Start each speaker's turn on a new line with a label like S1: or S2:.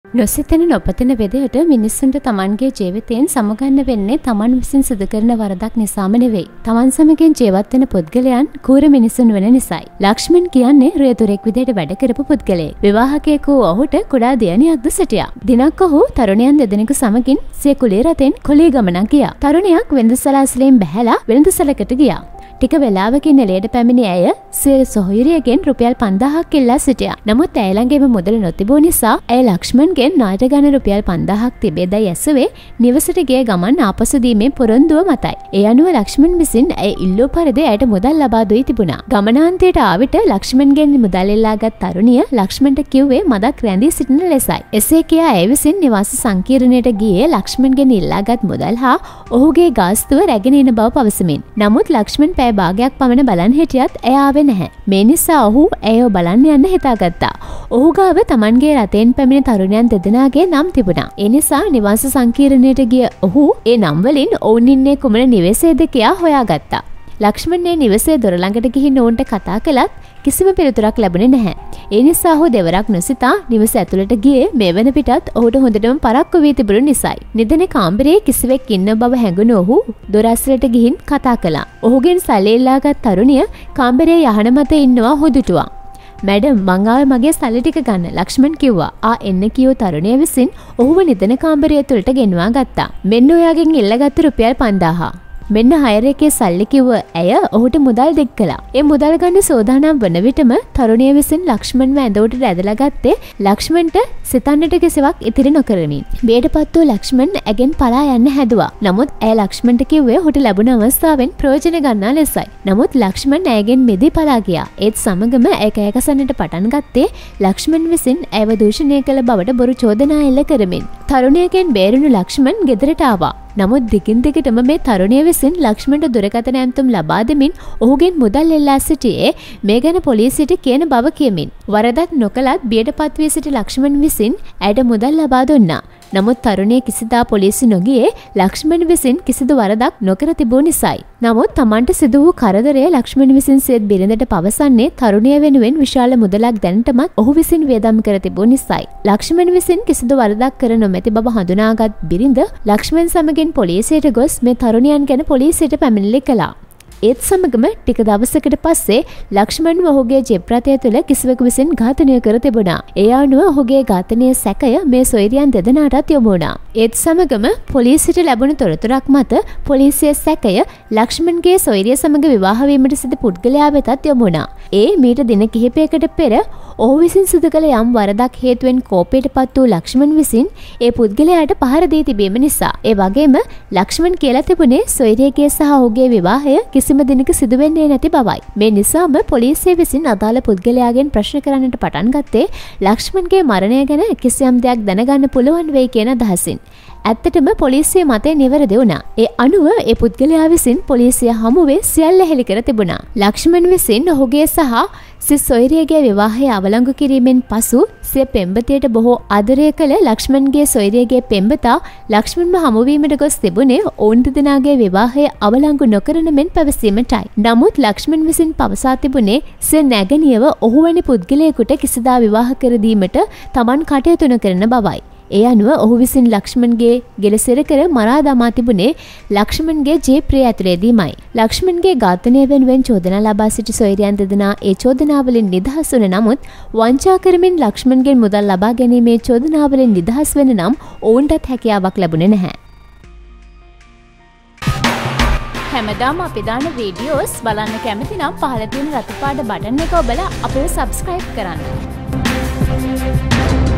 S1: නොසිතන නොපතන විදිහට මිනිස්සුන්ට තමන්ගේ ජීවිතයෙන් සමගන්න වෙන්නේ තමන් විසින් සිදු කරන වරදක් නිසාම නෙවෙයි. තමන් සමගින් ජීවත් වෙන පුද්ගලයන් කූර මිනිසුන් වෙන නිසායි. ලක්ෂ්මන් කියන්නේ රියදුරෙක් විදිහට වැඩ කරපු පුද්ගලයෙක්. විවාහකයෙකු ඔහුට කුඩා දියණියක්ද සිටියා. දිනක් ඔහු තරුණයන් දෙදෙනෙකු සමගින් සිය කුලේ රටෙන් කොලේ ගමනක් ගියා. තරුණියක් වෙළඳසලාසලෙන් බැහැලා වෙළඳසලකට ගියා. ටික වෙලාවකින් එළියට පැමිණි ඇය සිය සොහොයුරියගෙන් රුපියල් 5000ක් ඉල්ලා සිටියා. නමුත් ඇය ළඟ එම මුදල නොතිබූ නිසා ඇය ලක්ෂ්මන්ගෙන් ණයට ගන්න රුපියල් 5000ක් තිබෙදයි ඇසුවේ නිවසට ගිය ගමන් ආපසු දීමේ පොරොන්දුව මතයි. ඒ අනුව ලක්ෂ්මන් විසින් ඇය ඉල්ලූ පරිදි ඇයට මුදල් ලබා දුයි තිබුණා. ගමනාන්තයට ආවිට ලක්ෂ්මන්ගෙන් මුදල් ඉල්ලාගත් තරුණිය ලක්ෂ්මන්ට කිව්වේ මදක් රැඳී සිටින ලෙසයි. එසේ කියා ඇය විසින් නිවාස සංකීර්ණයට ගියේ ලක්ෂ්මන්ගෙන් ඉල්ලාගත් මුදල් හා ඔහුගේ ගාස්තුව රැගෙන එන බව පවසමින්. නමුත් ලක්ෂ්මන් භාගයක් පමණ බලන් හිටියත් ඇය ආවේ නැහැ. මේ නිසා ඔහු ඇයව බලන්න යන්න හිතාගත්තා. ඔහු ගාව තමන්ගේ රටෙන් පැමිණි තරුණයන් දෙදෙනාගේ නම් තිබුණා. ඒ නිසා නිවාස සංකීර්ණයට ගිය ඔහු ඒ නම් වලින් ඔවුන් ඉන්නේ කුමන නිවසේද කියා හොයාගත්තා. ලක්ෂ්මන් මේ නිවසේ දොර ළඟට ගිහින් ඔවුන්ට කතා කළත් කිසිම පිළිතුරක් ලැබුණේ නැහැ. ඒ නිසා ඔහු දෙවරක් නොසිතා නිවස ඇතුළට ගියේ මේ වෙන පිටත් ඔහුට හොඳටම පරක්කු වී තිබුණු නිසායි. නිදන කාමරයේ කිසිවෙක් ඉන්න බව හැඟුණු ඔහු දොර ඇසලට ගිහින් කතා කළා. ඔහුගෙන් සල්ලි ඉල්ලාගත් තරුණිය කාමරයේ යහන මත ඉන්නවා හොදුටුවා. මැඩම් මං ආවේ මගේ සල්ලි ටික ගන්න ලක්ෂ්මන් කිව්වා. එන්න කියෝ තරුණිය විසින් ඔහුව නිදන කාමරය තුළට ගෙන්වා ගත්තා. මෙන්න ඔයාගෙන් ඉල්ලගත්තු රුපියල් 5000. මෙන්න හයර් එකේ සල්ලි කිව්ව ඇය ඔහුට මුදල් දෙක් කළා. ඒ මුදල් ගන්න සෝදානම් වන විටම තරුණිය විසින් ලක්ෂ්මන්ව ඇඳවට ඇදලා ගත්තේ ලක්ෂ්මන්ට සිතන්නට කිසිවක් ඉතිරි නොකරමින්. බියටපත් වූ ලක්ෂ්මන් ඇගෙන් පලා යන්න හැදුවා. නමුත් ඇය ලක්ෂ්මන්ට කිව්වේ ඔහුට ලැබුණ අවස්ථාවෙන් ප්‍රයෝජන ගන්නා ලෙසයි. නමුත් ලක්ෂ්මන් ඇයගෙන් මිදී පලා ගියා. ඒත් සමගම ඇය කෑගසන්නට පටන් ගත්තේ ලක්ෂ්මන් විසින් ඇයව දූෂණය කළ බවට බොරු චෝදනා එල්ල කරමින්. තරුණියගෙන් බේරුණු ලක්ෂ්මන් ගෙදරට ආවා. නමුත් දිගින් දිගටම මේ තරුණිය විසින් ලක්ෂ්මන්ට දුරකථන ඇමතුම් ලබා දෙමින් ඔහුගෙන් මුදල් එල්ලා සිටියේ මේ ගැන පොලිසියට කියන බව කියමින්. වරදක් නොකලත් බියටපත් වී සිටි ලක්ෂ්මන් විසින් ඇයට මුදල් ලබා දුන්නා. නමුත් තරුණිය කිසිදා පොලිසි නොගියේ ලක්ෂ්මන් විසින් කිසිදු වරදක් නොකර තිබූ නිසායි. නමුත් තමන්ට සිදු වූ කරදරය ලක්ෂ්මන් විසින් සියත් බිරිඳට පවසන්නේ තරුණිය වෙනුවෙන් විශාල මුදලක් දැනටමත් ඔහු විසින් වියදම් කර තිබූ නිසායි. ලක්ෂ්මන් විසින් කිසිදු වරදක් කර නොමැති බව හඳුනාගත් බිරිඳ ලක්ෂ්මන් සමගින් පොලිසියට ගොස් මේ තරුණියන් ගැන පොලිසියට පැමිණිලි කළා. ඒත් සමගම ටික දවසකට පස්සේ ලක්ෂ්මන් ඔහුගේ ජීප් රථය තුළ කිසිවෙකු විසින් ඝාතනය කර තිබුණා. ඒ අනුව ඔහුගේ ඝාතනයේ සැකය මේ සොයුරියන් දෙදෙනාටත් යොමු වුණා. ඒත් සමගම පොලිසියට ලැබුණු තොරතුරක් මත පොලිසියේ සැකය ලක්ෂ්මන්ගේ සොයුරිය සමග විවාහ වීමට සිදු පුද්ගලයා වෙතත් යොමු වුණා. ඒ මීට දින කිහිපයකට පෙර ඔහු විසින් සිදු කළ යම් වරදක් හේතුවෙන් කෝපයටපත් වූ ලක්ෂ්මන් විසින් ඒ පුද්ගලයාට පහර දී තිබීම නිසා. ඒ වගේම ලක්ෂ්මන් කියලා තිබුණේ සොයුරියගේ සහ ඔහුගේ විවාහය කිසිම දිනක සිදුවෙන්නේ නැති බවයි. මේ නිසාම පොලිසිය විසින් අදාළ පුද්ගලයාගෙන් ප්‍රශ්න කරන්නට පටන් ගත්තේ ලක්ෂ්මන්ගේ මරණය ගැන කිසියම් දෙයක් දැනගන්න පුළුවන් වෙයි කියන අදහසින්. ඇත්තටම පොලිසිය මතය නිවැරදි වුණා. ඒ අනුව ඒ පුද්ගලයා විසින් පොලිසිය හමුවේ සියල්ල හෙළි කර තිබුණා. ලක්ෂ්මන් විසින් ඔහුගේ සහ සිය සොයුරියගේ විවාහය අවලංගු කිරීමෙන් පසු සිය පෙම්වතියට බොහෝ ආදරය කළ ලක්ෂ්මන්ගේ සොයුරියගේ පෙම්වතා ලක්ෂ්මන්ව හමුවීමට ගොස් තිබුණේ ඔවුන් දෙදෙනාගේ විවාහය අවලංගු නොකරන මෙන් පැවසීමටයි. නමුත් ලක්ෂ්මන් විසින් පවසා තිබුණේ සිය නැගණියව ඔහු වැනි පුද්ගලයෙකුට කිසිදා විවාහ කර දීමට තමන් කටයුතු නොකරන බවයි. ඒ අනුව ඔහු විසින් ලක්ෂ්මන්ගේ ගෙල සිර කර මරා දමා තිබුණේ ලක්ෂ්මන්ගේ ජීප්‍රිය ඇතුළේදීමයි. ලක්ෂ්මන්ගේ ඝාතනය වෙනුවෙන් චෝදනා ලබා සිටි සොයුරියන් දෙදෙනා ඒ චෝදනාවලින් නිදහස් වුණ නමුත් වංචා කරමින් ලක්ෂ්මන්ගෙන් මුදල් ලබා ගැනීමේ චෝදනාවලින් නිදහස් වෙන නම් ඔවුන්ටත් හැකියාවක් ලැබුණේ නැහැ. හැමදාම අපි දාන වීඩියෝස් බලන්න කැමති නම් පහළ තියෙන රතු පාට බටන් එක ඔබලා අපිව සබ්ස්ක්‍රයිබ් කරන්න.